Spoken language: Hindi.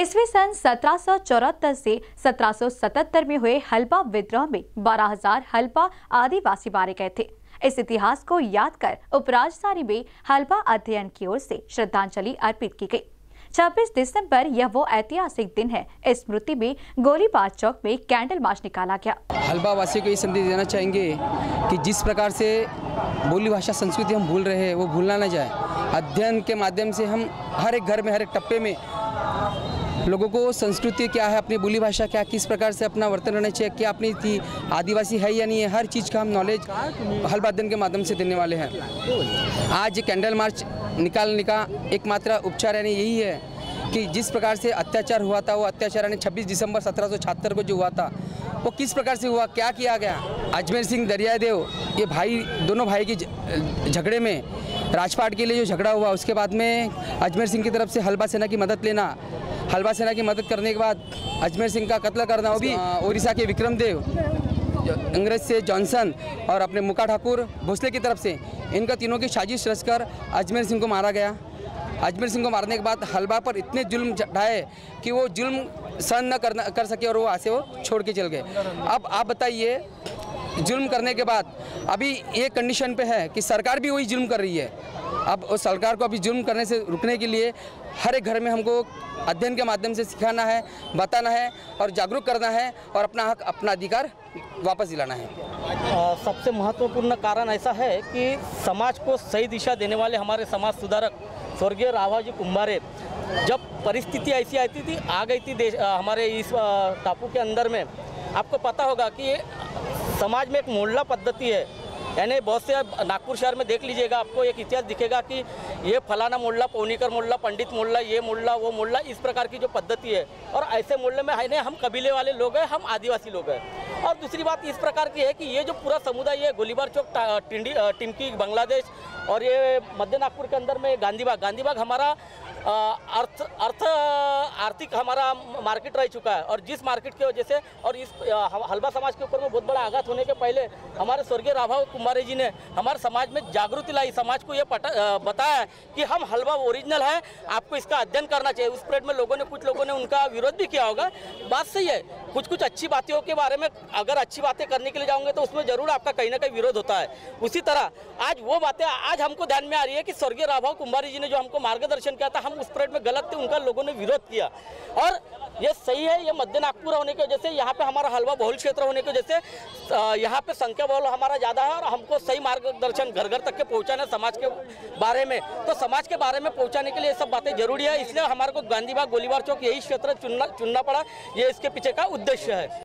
ईस्वी सन 1774 से 1777 में हुए हल्बा विद्रोह में 12,000 हल्बा आदिवासी मारे गए थे। इस इतिहास को याद कर उपराजधानी में हल्बा अध्ययन की ओर से श्रद्धांजलि अर्पित की गई। 26 दिसंबर यह वो ऐतिहासिक दिन है। इस स्मृति में गोलीबार चौक में कैंडल मार्च निकाला गया। हल्बा वासियों को ये संदेश देना चाहेंगे कि जिस प्रकार से बोली भाषा संस्कृति हम भूल रहे हैं वो भूलना न जाए। अध्ययन के माध्यम से हम हर एक घर में हर एक टप्पे में लोगों को संस्कृति क्या है, अपनी बोली भाषा क्या, किस प्रकार से अपना वर्तन रहना चाहिए, क्या अपनी थी आदिवासी है या नहीं है, हर चीज़ का हम नॉलेज हल्बा अध्ययन के माध्यम से देने वाले हैं। आज कैंडल मार्च निकालने का एकमात्र उपचार यानी यही है कि जिस प्रकार से अत्याचार हुआ था वो अत्याचार यानी 26 दिसंबर 1776 को जो हुआ था वो किस प्रकार से हुआ, क्या किया गया। अजमेर सिंह दरियादेव ये भाई, दोनों भाई की झगड़े में राजपाट के लिए जो झगड़ा हुआ, उसके बाद में अजमेर सिंह की तरफ से हल्बा सेना की मदद लेना, हल्बा सेना की मदद करने के बाद अजमेर सिंह का कत्ल करना, वो भी उड़ीसा के विक्रमदेव, अंग्रेज से जॉनसन और अपने मुका ठाकुर भोसले की तरफ से, इनका तीनों की साजिश रचकर अजमेर सिंह को मारा गया। अजमेर सिंह को मारने के बाद हल्बा पर इतने जुल्म ढाए कि वो जुल्म सहन न कर सके और वो वहाँ से वो छोड़ के चल गए। अब आप बताइए, जुल्म करने के बाद अभी ये कंडीशन पे है कि सरकार भी वही जुल्म कर रही है। अब उस सरकार को अभी जुल्म करने से रुकने के लिए हर एक घर में हमको अध्ययन के माध्यम से सिखाना है, बताना है और जागरूक करना है और अपना हक, अपना अधिकार वापस दिलाना है। सबसे महत्वपूर्ण कारण ऐसा है कि समाज को सही दिशा देने वाले हमारे समाज सुधारक स्वर्गीय राभाजी कुंभारे, जब परिस्थिति ऐसी आ गई थी हमारे इस टापू के अंदर में, आपको पता होगा कि समाज में एक मोहल्ला पद्धति है। यानी बहुत से नागपुर शहर में देख लीजिएगा, आपको एक इतिहास दिखेगा कि ये फलाना मोहल्ला, पौनीकर मोहल्ला, पंडित मोहल्ला, ये मोहल्ला, वो मोहल्ला, इस प्रकार की जो पद्धति है। और ऐसे मोहल्ले में है नहीं, हम कबीले वाले लोग हैं, हम आदिवासी लोग हैं। और दूसरी बात इस प्रकार की है कि ये जो पूरा समुदाय है, गोलीबार चौक, टिमकी, बांग्लादेश और ये मध्य नागपुर के अंदर में गांधीबाग हमारा आर्थिक हमारा मार्केट रह चुका है। और जिस मार्केट की वजह से और इस हल्बा समाज के ऊपर में बहुत बड़ा आघात होने के पहले हमारे स्वर्गीय राभा कुंभारे जी ने हमारे समाज में जागृति लाई, समाज को ये बताया कि हम हल्बा ओरिजिनल है, आपको इसका अध्ययन करना चाहिए। उस पीरियड में कुछ लोगों ने उनका विरोध भी किया होगा, बात सही है। कुछ अच्छी बातों के बारे में अगर अच्छी बातें करने के लिए जाओगे तो उसमें जरूर आपका कहीं ना कहीं विरोध होता है। उसी तरह आज वो बातें आज हमको ध्यान में आ रही है कि स्वर्गीय राभा कुंभारे जी ने जो हमको मार्गदर्शन किया था, हम उस पीरियड में गलत थे, उनका लोगों ने विरोध किया। और ये सही है, ये मध्य नागपुर होने की वजह से, यहाँ पे हमारा हल्बा बहुल क्षेत्र होने की वजह से यहाँ पे संख्या बहुल हमारा ज़्यादा है और हमको सही मार्गदर्शन घर घर तक के पहुँचाना समाज के बारे में, तो समाज के बारे में पहुँचाने के लिए ये सब बातें जरूरी है। इसलिए हमारे को गांधीबाग, गोलीबार चौक यही क्षेत्र चुनना पड़ा, ये इसके पीछे का उद्देश्य है।